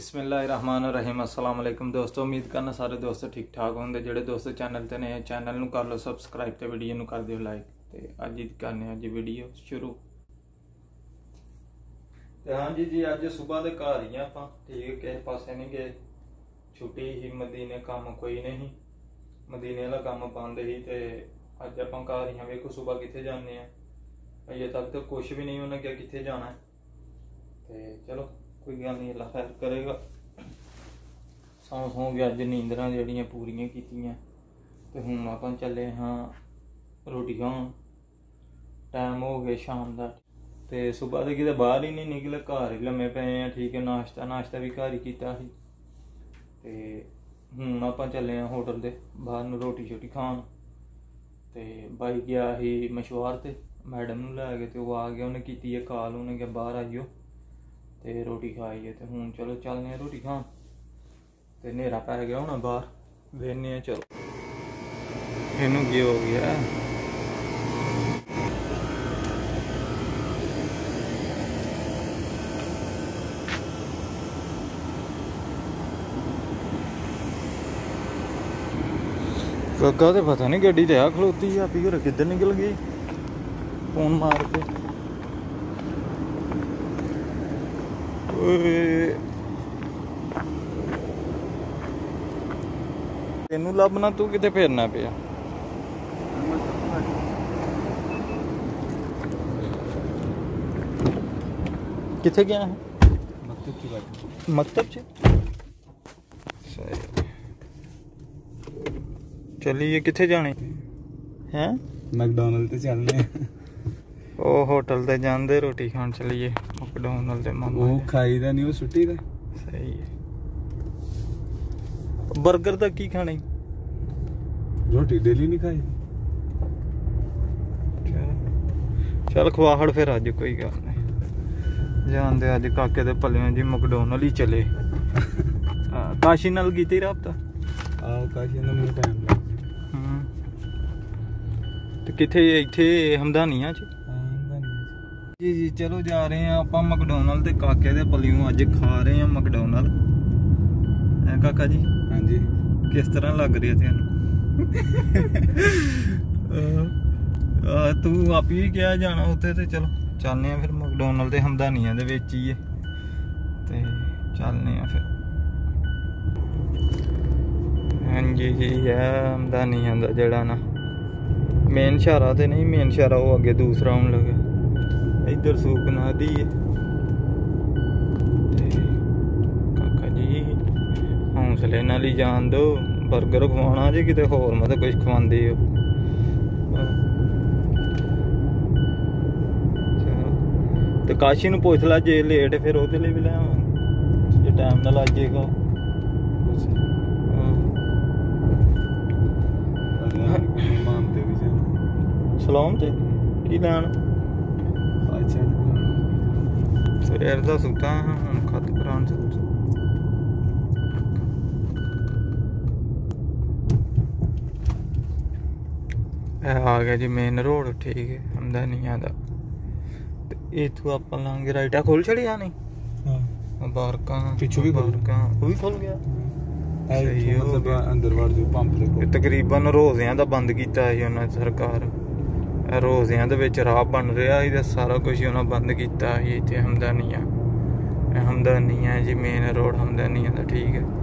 बिस्मिल्लाहिर्रहमानिर्रहीम। अस्सलाम वालेकुम दोस्तों, उम्मीद करना सारे दोस्त ठीक ठाक होंगे। जेडे दोस्त चैनल ते नए चैनल नूं कर लो सबसक्राइब ते वीडियो नूं कर दिओ लाइक। ते अज करने अज वीडियो शुरू। ते हाँ जी अज सुबह दे घर ही आपां, ठीक है, किसी पासे नहीं गए। छुट्टी ही, मदीने काम कोई नहीं, मदीने वाला काम बंद ही। ते अज आपां घर ही। वेखो सुबह कित्थे जाने आ, अजे तक तो कुछ भी नहीं उन्हें क्या कित्थे जाना है। ते चलो कोई गल नहीं, अल्लाह खैर करेगा। सौ गया अज नींदरां जड़ियां पूरियां कीतियां। ते हुण आपां चले हाँ रोटी खाण। टाइम हो गया शाम का। ते सुबह तो किते बाहर ही नहीं निकले, घर ही लम्मे पे हैं, ठीक है। नाश्ता भी घर ही कीता ही। ते हुण आपां चले होटल दे बाहर नूं रोटी शोटी खाण। ते बाई गया ही मशवार ते मैडम नूं लै के, ते वो आ गया, उन्हें कीती है कॉल, उन्हें क्या बाहर आइयो ते रोटी खाइए। ते हुण चलो चलने रोटी खान। ते नेरा पै गया होना बाहर, वेखने चलो इनू की हो गया। गग्गा तो पता नहीं गड्डी तो आ खलोती है, आपी घर किधर निकल गई फोन मार के। तेनू लभना, तू किते फिरना पिया। किथे गया है? मकतब च। चलिए किथे जाने हैं? मैकडॉनल्ड ते चलने। ओ होटल ते जांदे रोटी खान चलिए मैकडॉनल्ड ते। मामा वो खाई दा नहीं, वो सुट्टी दा। सही है। बर्गर तक की खाने, रोटी डेली नहीं खाई। चल खवाहड़ फिर अज कोई गल नहीं। जानते अज काके दे भलेआं जी मैकडॉनल्ड ही चले। काशी नाल कीती राबता? आओ काशी नाल मेरा टाइम लग। ते किथे इत्थे हमदानिया च। जी चलो जा रहे हैं आप मैकडॉनल्ड ते काके दे भलेआं अज खा रहे हैं मैकडॉनल्ड। है काका जी? हाँ जी। किस तरह लग रही है तेन? तू आप ही क्या जाना उत्थे। ते चलो चलने फिर मैकडॉनल्ड ते हमदानिया दे विच ही है। ते चलने फिर। हाँ जी है हमदानिया दा जड़ा ना मेन शारा ते नहीं, मेन शारा वो अगे दूसरा आने लगा। इधर सूक नदी है। काका जी हौसले नाल ही जान दो। बर्गर खवाना जी किते होर मतलब कुछ खवांदे हो। ते काशी नूं पुछ ला, जे लेट फिर ओहदे लई भी ले आवांगे, जे टाइम नाल आ जाएगा। सलाम ते की लैन सवेर दा सुता हूँ खत करान से। आ गया जी मेन रोड, ठीक है, हमदानिया दा। इथू आप लांगे राइट आ खोल छड़ी जानी। बारका पिछू भी बारका वो भी खुल गया। सही हो गया। अंदर वड़ जो पंप देखो तकरीबन रोज़ियां दा बंद कीता है उन्हें सरकार। रोज़ियां दे विच राह बन रहा है ते सारा कुछ उन्हें बंद कीता है। इत्थे हमदानिया जी मेन रोड हमदानिया दा, ठीक है।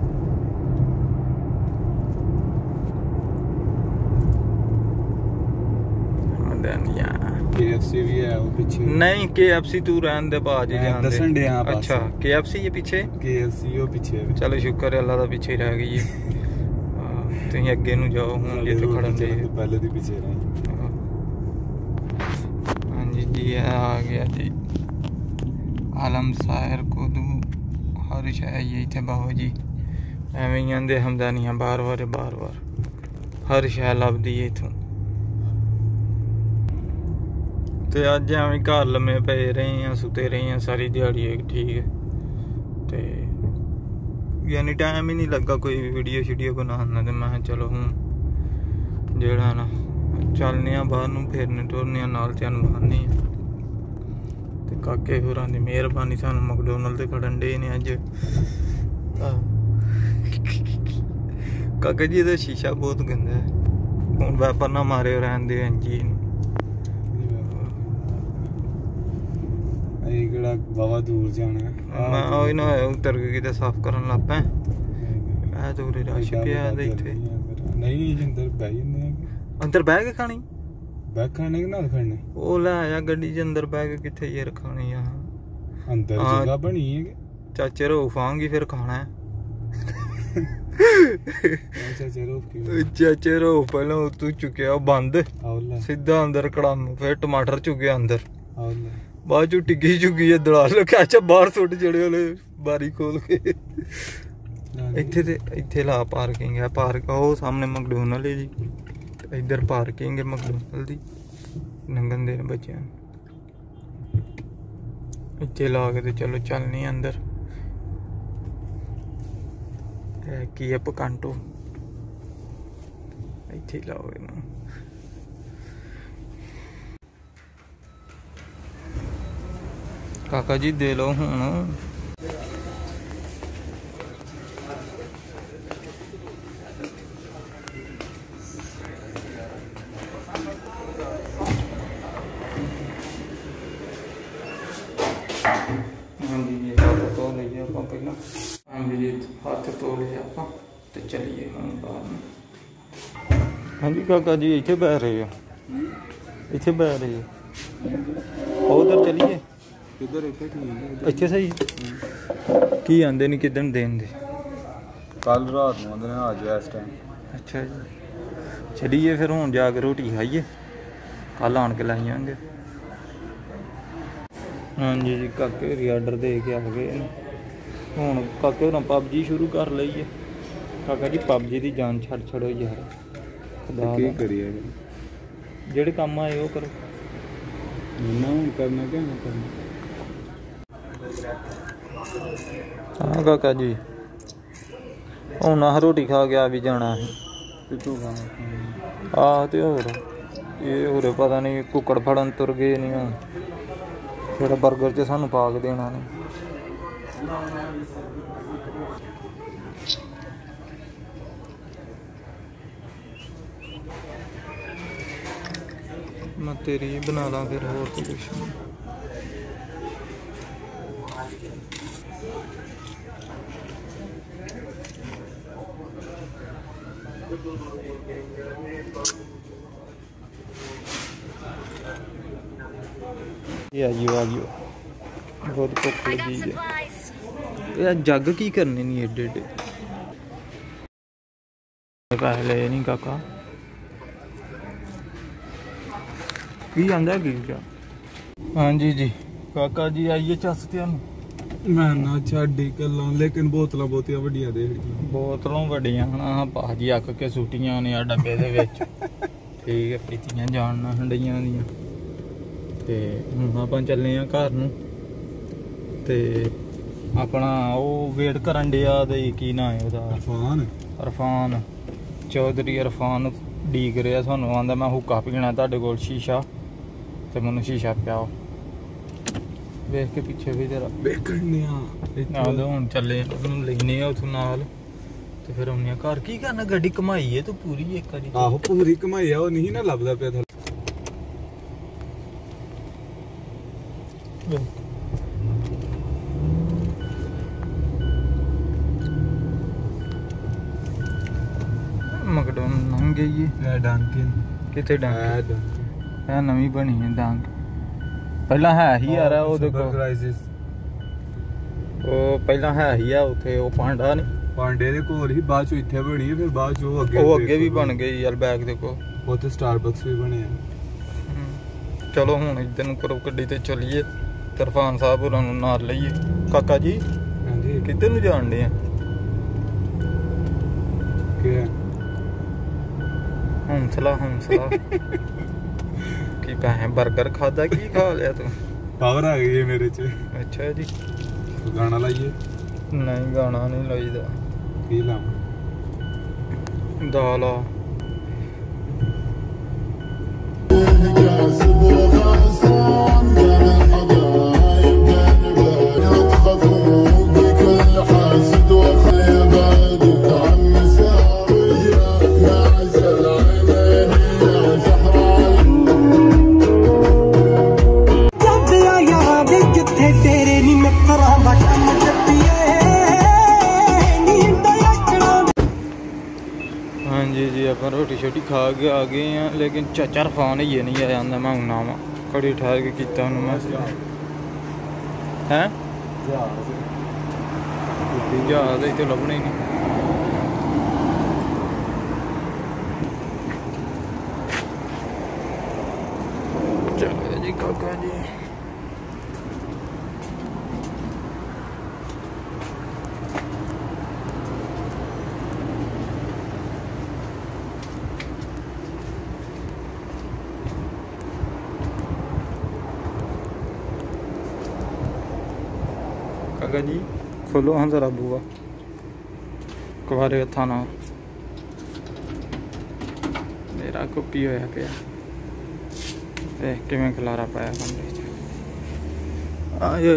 हमदानिया KFC भी है वो पीछे। नहीं KFC तू रहन दे बाज दसन दे। अच्छा KFC ये पीछे, KFC वो पीछे। चलो शुक्र है अल्लाह दा पीछे रह गई है। तुम अगे नूं जाओ हुण जे तो खड़न दे पहले दी पीछे रही। हाँ जी आ गया जी आलम सायर को दू हर शह ये इतने बाबा जी एवं ही आंदे हमदानिया बार बार हर शह लभदी है इथों। ते अज एवं घर लम्मे पे रहे हैं, सुते रहे हैं सारी दिहाड़ी, ठीक है। ते यानी टाइम ही नहीं लगा कोई वीडियो शीडियो बनाना। तो मैं चलो हूँ जेड़ा ना चलने बाहर नूं फिरने टुरने नाल तेन बहाने। ते काके होरां दी मेहरबानी सानूं मैकडॉनल्ड ते खड़न डे ने अज। काका जी ਇਹਦਾ ਸ਼ੀਸ਼ਾ ਬਹੁਤ ਗੰਦਾ ਹੈ ਹੁਣ ਵੈਪਰ ਨਾ ਮਾਰਿਓ ਰਹਿੰਦੇ ਇੰਜੀ ਨੂੰ ਇਹ ਕਿਹੜਾ ਬਾਵਾ ਦੂਰ ਜਾਣਾ ਮੈਂ ਉਹ ਨਾ ਉਤਰ ਕੇ ਕਿਤੇ ਸਾਫ਼ ਕਰਨ ਲੱਗ ਪਿਆ ਆ ਦੂਰ ਰਸ਼ ਪਿਆ ਦੇ ਇੱਥੇ ਨਹੀਂ ਜਿੰਦਰ ਬਹਿ ਜਾਂਦੇ ਆ ਅੰਦਰ ਬਹਿ ਕੇ ਖਾਣੀ ਬਹਿ ਖਾਣੇ ਕਿ ਨਾਲ ਖਾਣੇ ਉਹ ਲੈ ਆਇਆ ਗੱਡੀ ਦੇ ਅੰਦਰ ਬਹਿ ਕੇ ਕਿੱਥੇ ਯਾਰ ਖਾਣੀ ਆ ਅੰਦਰ ਜਗ੍ਹਾ ਬਣੀ ਹੈ ਚਾਚੇ ਰੋਫਾਂਗੀ ਫਿਰ ਖਾਣਾ ਚਾਚੇ ਰੋ ਪਹਿਲਾਂ ਉਤੋਂ ਚੁੱਕਿਆ ਬੰਦ ਸਿੱਧਾ ਅੰਦਰ ਕੜਾਮ ਫਿਰ ਟਮਾਟਰ ਚੁੱਕਿਆ ਅੰਦਰ ਬਾਅਦ ਚੋਂ ਟਿੱਕੀ ਚੁੱਕੀ ਹੈ ਦਲਾਲ ਲਗਾ ਅੱਛਾ ਬਾਹਰ ਸੁੱਟ ਜਿਹੜੇ ਵਾਲੇ ਬਾਰੀ ਖੋਲ ਕੇ ਇੱਥੇ ਤੇ ਇੱਥੇ ਲਾ ਪਾਰਕਿੰਗ ਹੈ ਪਾਰਕ ਉਹ ਸਾਹਮਣੇ ਮੈਕਡੋਨਲਡ ਹੈ ਜੀ ਇੱਧਰ ਪਾਰਕਿੰਗ ਹੈ ਮੈਕਡੋਨਲਡ ਦੀ ਨੰਗਨ ਦੇ ਬੱਚਿਆਂ ਇੱਥੇ ਲਾ ਕੇ ਤੇ ਚਲੋ ਚੱਲਨੇ ਅੰਦਰ ਕੀ ਹੈ ਪਕਾਂਟੋ ਇੱਥੇ ਲਾਓ ਇਹਨੂੰ ਕਾਕਾ ਜੀ ਦੇ ਲਓ ਹੁਣ ਹੱਥ ਧੋ ਲਏ ਆਪਾਂ ਤੇ ਚਲੀਏ ਹੁਣ ਬਾਹਰ ਨੂੰ ਹਾਂਜੀ ਕਾਕਾ ਜੀ ਇੱਥੇ ਬਹਿ ਰਹੇ ਹੋ ਇੱਥੇ ਬਹਿ ਰਹੇ ਹੋ ਉਧਰ ਚਲੀਏ ਕਿੱਧਰ ਇੱਥੇ ਠੀਕ ਇੱਥੇ ਸਹੀ ਕੀ ਆਂਦੇ ਨਹੀਂ ਕਿਦਣ ਦੇਣ ਦੇ ਕੱਲ ਰਾਤ ਨੂੰ ਆਂਦੇ ਨੇ ਆ ਜਾ ਇਸ ਟਾਈਮ ਅੱਛਾ ਜੀ ਚਲੀਏ ਫਿਰ ਹੁਣ ਜਾ ਕੇ ਰੋਟੀ ਖਾਈਏ ਕੱਲ ਆਣ ਕੇ ਲੈ ਜਾਵਾਂਗੇ ਹਾਂਜੀ ਜੀ ਕਾਕੇ ਵੀ ਆਰਡਰ ਦੇ ਕੇ ਆ ਗਏ ਹੁਣ ਕਾਕੇ ਹੋਰਾਂ ਪਬਜੀ ਸ਼ੁਰੂ ਕਰ ਲਈਏ ਕਾਕਾ ਜੀ ਪਬਜੀ ਦੀ ਜਾਨ ਛੱਡੋ ਯਾਰ ਖੁਦਾ ਕੀ ਕਰੀਏ ਜਿਹੜੇ ਕੰਮ ਆਏ ਉਹ ਕਰੋ ਨਾ ਹੁਣ ਕਰਨਾ ਕਿ ਨਾ ਕਰਨਾ ਹਾਂ ਕਾਕਾ ਜੀ ਹੁਣ ਆਹ ਰੋਟੀ ਖਾ ਕੇ ਆ ਵੀ ਜਾਣਾ ਹੈ ਕਿਤੋਂ ਖਾਣਾ ਆਹ ਤੇ ਹੋਰ ਇਹ ਹੋਰ ਪਤਾ ਨਹੀਂ ਕੁੱਕੜ ਫੜਨ ਤੁਰ ਗਏ ਨਹੀਂ ਹੁਣ ਫਿਰ ਬਰਗਰ 'ਚ ਸਾਨੂੰ ਪਾ ਕੇ ਦੇਣਾ ਨੇ मैं तेरी बना ला फिर और तो कुछ नहीं ये आ गयो बहुत भुख लगी है यार जग की करने नहीं एडे एडे पहले नहीं काका की आंदा की क्या हाँ जी जी काका जी आइए चस तुहानू मैं ना छाड़ी गल्लां लेकिन बोतलां बहुतियां वड्डियां देख बोतलों वड्डियां हाँ भाजी अक के सुटियां ने आ डब्बे दे विच ठीक है पीतियां जानना हंडियां दियां ते हुण आपां चले आ घर नूं ते अपना वो वेट करन डिया दे की ना है ओहदा इरफान चौधरी इरफान ਡੀਕ ਰਿਹਾ ਸਾਨੂੰ ਆਂਦਾ ਮੈਂ ਹੁੱਕਾ ਪੀਣਾ ਤੁਹਾਡੇ ਕੋਲ ਸ਼ੀਸ਼ਾ ਤੇ ਮੈਨੂੰ ਸ਼ੀਸ਼ਾ ਪਿਆਓ ਵੇਖ ਕੇ ਪਿੱਛੇ ਵੀ ਜਰਾ ਵੇਖਣੇ ਆ ਨਾਲ ਹੁਣ ਚੱਲੇ ਉਹਨੂੰ ਲੈਣੇ ਆ ਉਥੋਂ ਨਾਲ ਤੇ ਫਿਰ ਆਉਣੇ ਆ ਘਰ ਕੀ ਕਰਨਾ ਗੱਡੀ ਘਮਾਈ ਏ ਤੂੰ ਪੂਰੀ ਇੱਕ ਵਾਰੀ ਆਹੋ ਪੂਰੀ ਘਮਾਈ ਆ ਉਹ ਨਹੀਂ ਨਾ ਲੱਭਦਾ ਪਿਆ ਥੱਲੇ मैकडॉनल्ड लंघ गई है डांकिन कितने डांक है नवी बनी है डांक पहला है ही यार वो देखो वो पहला है ही है उथे वो पांडा ने पांडे दे कोल ही बाद चो इथे बनी फिर बाद चो अगे भी बन गई यार बैग देखो उथे स्टारबक्स भी बने हैं चलो हुण इधर नु करो गड्डी ते चलिए तरफान साहब होरां नु नाल लईए काका जी हां जी किधर नु जाण दे हैं के हौसला की पैसे बर्गर खाता की खा लिया तू पावर आ गई है मेरे च अच्छा जी तो गाना लाइए नहीं गाना नहीं लाईदा की ला दाल आ खा के आ गए हैं, लेकिन चाचा फोन ही नहीं आया। मैं आना वा घड़ी ठहर के किया मैसेज है जहाज तो लभना ही नहीं। चलो जी काका जी काका जी खोलो हाँ जरा बुआ कुवारे हथा ना मेरा कुप्पी होया पिया किवें खलारा पाया कमरे च आए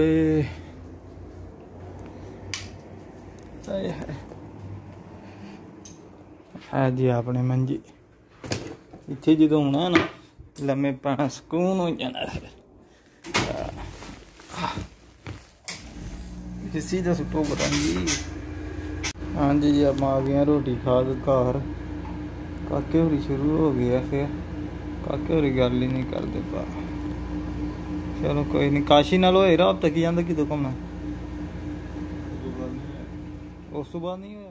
है जी अपने मंजी इत्थे जो होना ना लम्मे पैना सकून हो जाना सीधा सुटो बताएंगी। हाँ जी जी आप आ गए रोटी खा के घर काके होरी शुरू हो गया फिर काके होरी गल ही नहीं करते पा। चलो कोई नहीं काशी नाल होए रहा अब तक जाता कि घूमना उस तो बाद नहीं होया।